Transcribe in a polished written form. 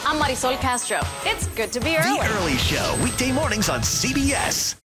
I'm Marysol Castro. It's good to be early. The Early Show, weekday mornings on CBS.